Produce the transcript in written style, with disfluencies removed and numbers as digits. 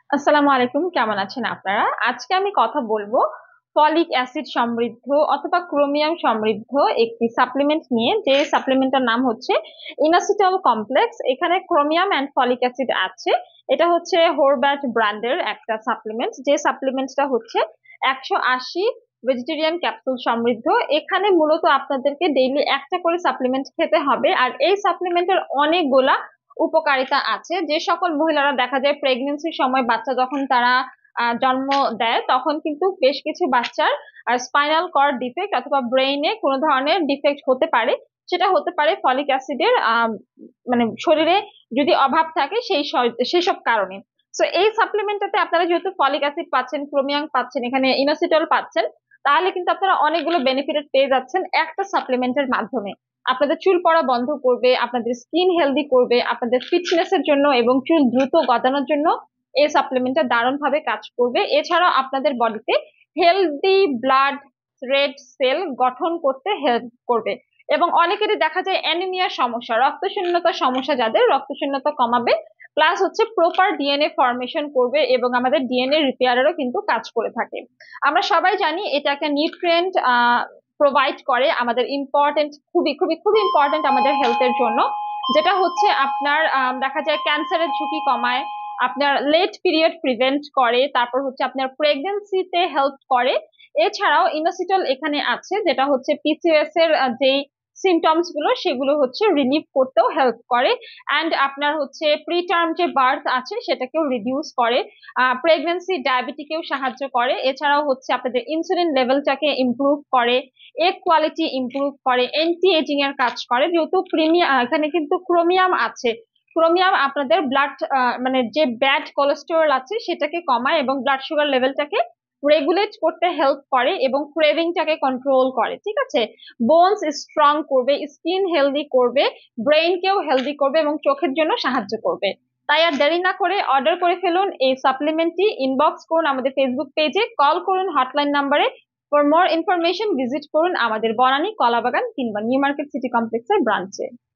আসসালামু আলাইকুম, কেমন আছেন আপনারা? আজকে আমি কথা বলবো ফলিক অ্যাসিড সমৃদ্ধ অথবা ক্রোমিয়াম সমৃদ্ধ একটি সাপ্লিমেন্ট নিয়ে, যে সাপ্লিমেন্টটার নাম হচ্ছে ইনোসিটল কমপ্লেক্স। এখানে ক্রোমিয়াম এন্ড ফলিক অ্যাসিড আছে। এটা হচ্ছে হোরব্যাচ ব্র্যান্ডের একটা সাপ্লিমেন্ট, যে সাপ্লিমেন্টটা হচ্ছে 180 ভেজিটেরিয়ান ক্যাপসুল সমৃদ্ধ। এখানে মূলত আপনাদেরকে ডেইলি একটা করে সাপ্লিমেন্ট খেতে হবে, আর এই সাপ্লিমেন্টের অনেকগুলা উপকারিতা আছে। যে সকল মহিলারা দেখা যায় প্রেগনেন্সির সময় বাচ্চা যখন তারা জন্ম দেয়, তখন কিন্তু বেশ কিছু বাচ্চার স্পাইনাল কর্ড ডিফেক্ট অথবা ব্রেইনে কোনো ধরনের ডিফেক্ট হতে পারে। সেটা হতে পারে ফলিক অ্যাসিডের মানে শরীরে যদি অভাব থাকে সেই সব কারণে। তো এই সাপ্লিমেন্টটাতে আপনারা যেহেতু ফলিক অ্যাসিড পাচ্ছেন, ক্রোমিয়াম পাচ্ছেন, এখানে ইনোসিটল পাচ্ছেন, তাহলে কিন্তু আপনারা অনেকগুলো বেনিফিট পেয়ে যাচ্ছেন একটা সাপ্লিমেন্টের মাধ্যমে। আপনাদের চুল পড়া বন্ধ করবে, আপনাদের স্কিন হেলদি করবে, আপনাদের ফিটনেস এর জন্য এবং চুল দ্রুত গজানোর জন্য এই সাপ্লিমেন্টটা দারুণ ভাবে কাজ করবে। এছাড়াও আপনাদের বডিতে হেলদি ব্লাড রেড সেল গঠন করতে হেল্প করবে। এবং অনেকেরই দেখা যায় অ্যানিমিয়ার সমস্যা, রক্তশূন্যতার সমস্যা, যাদের রক্তশূন্যতা কমাবে, প্লাস হচ্ছে প্রপার ডিএনএ ফরমেশন করবে এবং আমাদের ডিএনএ রিপেয়ারেরও কিন্তু কাজ করে থাকে। আমরা সবাই জানি এটা একটা নিউট্রিয়েন্ট প্রোভাইড করে, আমাদের ইম্পর্টেন্ট, খুবই খুবই খুবই ইম্পর্টেন্ট আমাদের হেলথের জন্য। যেটা হচ্ছে আপনার দেখা যায় ক্যান্সারের ঝুঁকি কমায়, আপনার লেট পিরিয়ড প্রিভেন্ট করে, তারপর হচ্ছে আপনার প্রেগনেন্সিতে হেল্প করে। এছাড়াও ইনোসিটল এখানে আছে, যেটা হচ্ছে পিসিওএস এর যেই সিমটমস গুলো সেগুলো হচ্ছে রিলিভ করতেও হেল্প করে। অ্যান্ড আপনার হচ্ছে প্রিটার্ম যে বার্থ আছে সেটাকেও রিডিউস করে, প্রেগনেন্সি ডায়াবেটিকেও সাহায্য করে। এছাড়াও হচ্ছে আপনাদের ইনসুলিন লেভেলটাকে ইমপ্রুভ করে, এগ কোয়ালিটি ইমপ্রুভ করে, এন্টি এজিং এর কাজ করে। যেহেতু প্রিমিয়াম এখানে কিন্তু ক্রোমিয়াম আছে, ক্রোমিয়াম আপনাদের ব্লাড মানে যে ব্যাড কোলেস্টেরল আছে সেটাকে কমায় এবং ব্লাড সুগার লেভেলটাকে রেগুলেট করতে হেল্প করে এবং ক্রেভিংটাকে কন্ট্রোল করে, ঠিক আছে। বোনস স্ট্রং করবে, স্কিন হেলদি করবে, ব্রেইনকেও হেলদি করবে এবং চোখের জন্য সাহায্য করবে। তাই আর দেরি না করে অর্ডার করে ফেলুন এই সাপ্লিমেন্টটি। ইনবক্স করুন আমাদের ফেসবুক পেজে, কল করুন হটলাইন নাম্বারে। ফর মোর ইনফরমেশন ভিজিট করুন আমাদের বনানী, কলাবাগান কিংবা নিউ মার্কেট সিটি কমপ্লেক্সের ব্রাঞ্চে।